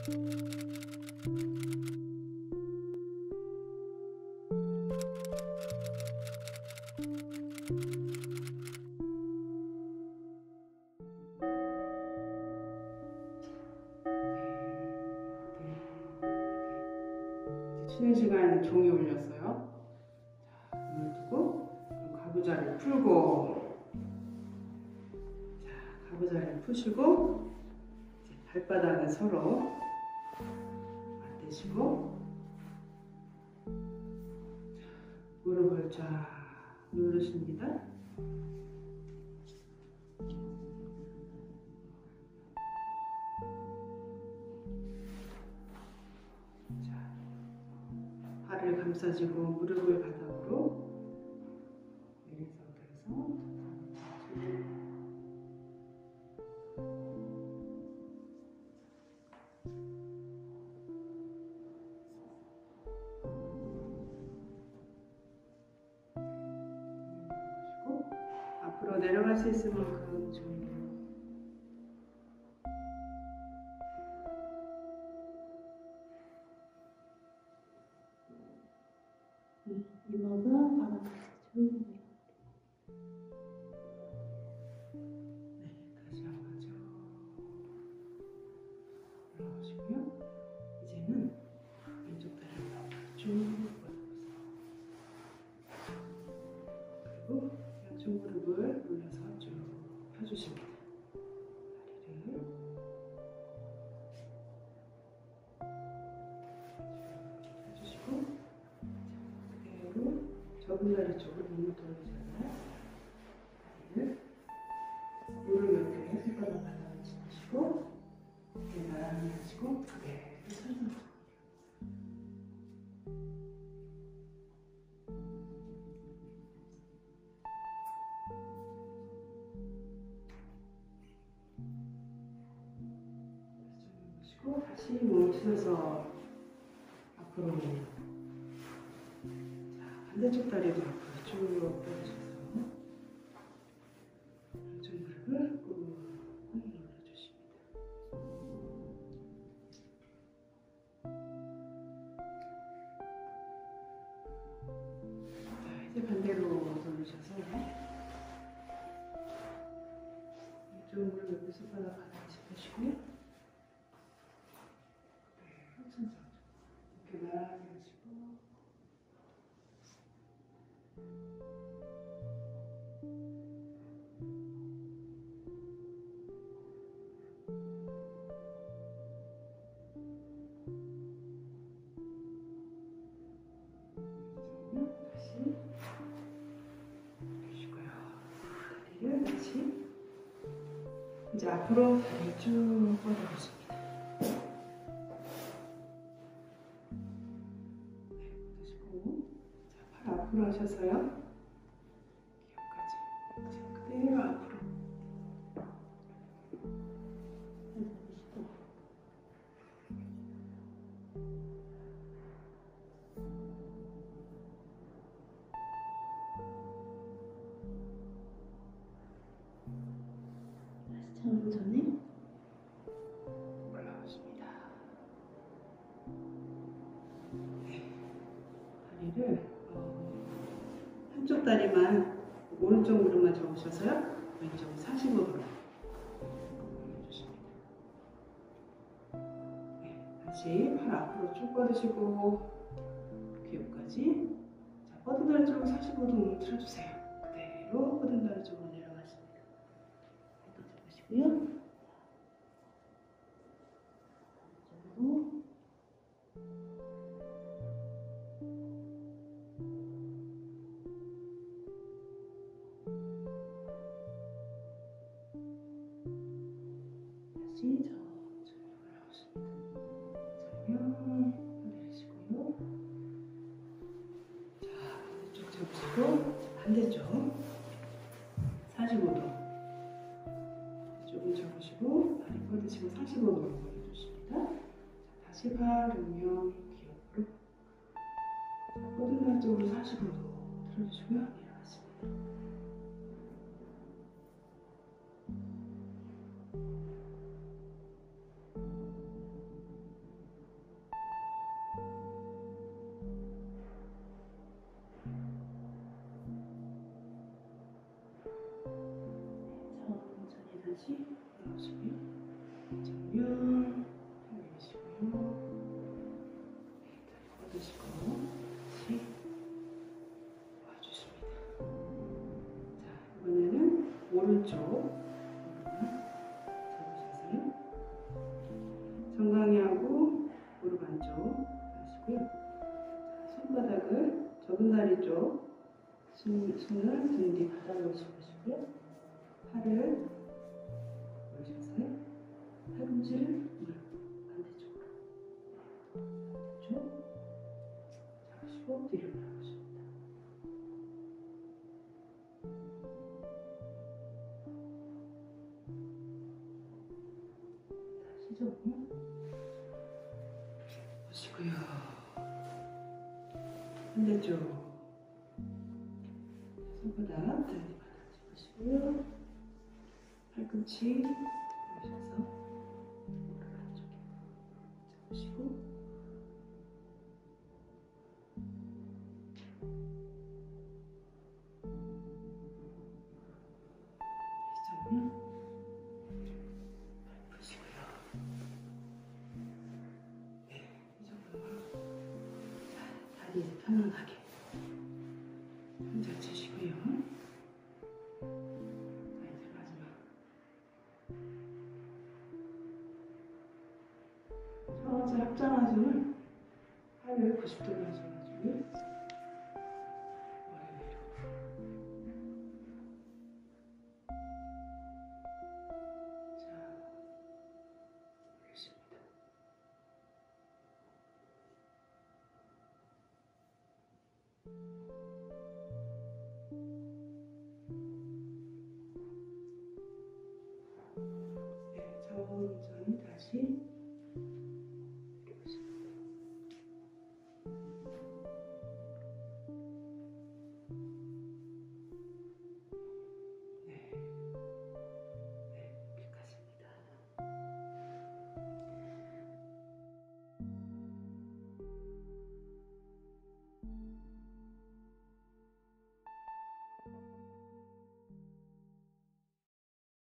쉬는 시간에 종이 올렸어요. 자, 눈을 뜨고 가부좌를 풀고, 자, 가부좌를 푸시고 이제 발바닥은 서로 맞대시고 무릎을 쫙 누르십니다. 발을 감싸주고 무릎을 바닥으로 내린 상태에서 앞으로 내려갈 수 있을 만큼 좀 이마가 바닥에 조금 다시 한번 쭉 올라오시고요. 이제는 왼쪽 다리를 쭉 뻗어보세요. 그리고 양쪽 무릎을 올려서 쭉 펴주십니다. 다리를 펴주시고 그대로 접은 다리 쪽으로 몸을 돌리잖아요. 다리를 무릎 옆에 손바닥 바닥을 짚으시고 나란히 하시고 그대로 천천히 보시고 다시 몸을 틀어서 앞으로 반대쪽 다리도 앞으로 쭉 뻗으셔서 왼쪽 무릎을 꾹 눌러주십니다. 자, 이제 반대로 돌리셔서 왼쪽 무릎 옆에 손바닥 바닥 짚으시고요. 천천히 이렇게 나란히 하시고 다시 주시고요. 다리를 다시 이제 앞으로 다리를 쭉 뻗어보십니다. 팔 앞으로 하셔서요. 기억까지 그대로 앞으로 천천히 올라오십니다. 다리를 한쪽 다리만 오른쪽 무릎만 접으셔서요. 왼쪽 45도로 올려주십니다. 다시 팔 앞으로 쭉 뻗으시고 귀엽까지. 자, 뻗은 다리 쪽으로 45도 몸을 틀어주세요. 그대로 뻗은 다리 쪽으로 내려가십니다. 잡으시고요. 이쪽으로 다시 천천히 올라오십니다. 전면 내리시고요. 자, 반대쪽 잡으시고 반대쪽 45도 조금 잡으시고 다리 뻗으시고 45도로 올려주십니다. 자, 다시 발 정면 기업으로 뻗은 날 쪽으로 45도 틀어주시고요. 내려가십니다. 다시 나오시고요. 정면 내리시고요. 뻗으시고 다시 와주십니다. 자, 이번에는 오른쪽 잡으셔서요. 정강이하고 무릎 안쪽 하시고요. 자, 손바닥을 접은 다리 쪽 손을 등 뒤 바닥으로 잡으시고요. 팔을 올리셔서요. 팔꿈치를 반대쪽으로 반대쪽 잡으시고 뒤로 나오십니다. 다시 접고 보시고요. 반대쪽 손바닥 등 뒤 바닥 잡으시고요. 팔꿈치 올리셔서 무릎 안쪽에 잡으시고 다시 잡으면 푸시고요. 네, 이 정도로 다리 이제 편안하게 혼자 치시고요. 자, 이제 마지막 천천히 합장하시면 팔을 90도로 하셔가지고 머리 위로 자 올리십니다.